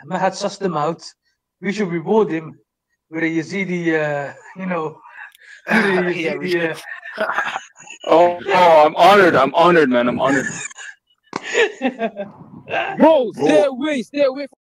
Mahat sussed them out. We should reward him with a Yazidi, with a Yeah, we Yazidi. should. Oh, I'm honored. I'm honored, man. I'm honored. Bro, Bro, stay away